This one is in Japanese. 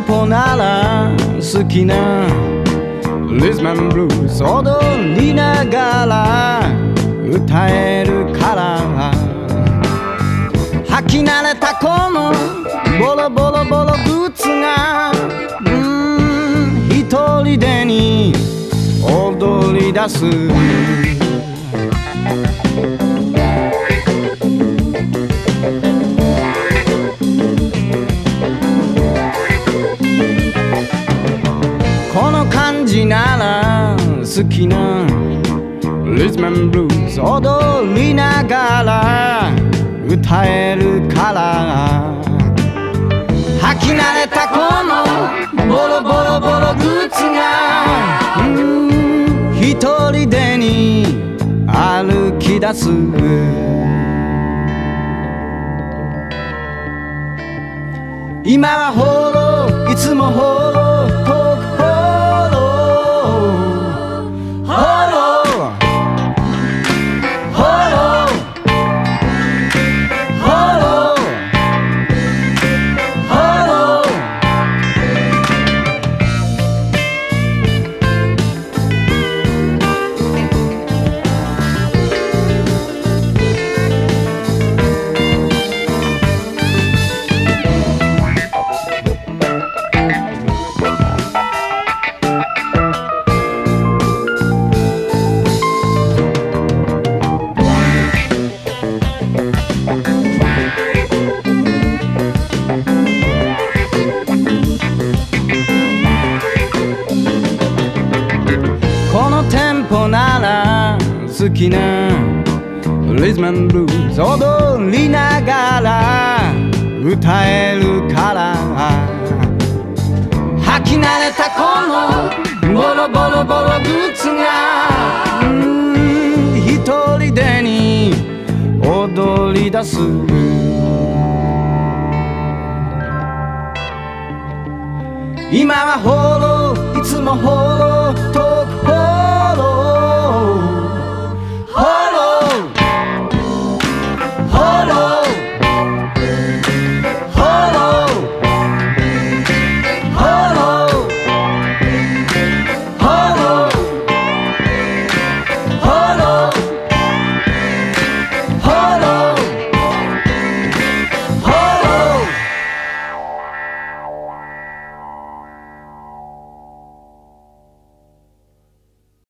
ポなら好きなリズムブルース踊りながら歌えるから履き慣れたこのボロボロボロ靴が一人でに踊り出すこの感じなら好きなリズムブルース踊りながら歌えるから履き慣れたこのボロボロボロ靴が一人でに歩き出す今はほろいつもほろ遠くほろほろほろほろほろこのテンポなら好きなリズムブルース踊りながら歌えるから履き慣れたこのボロボロボロ靴が一人でに踊り出す今はほろいつもほろ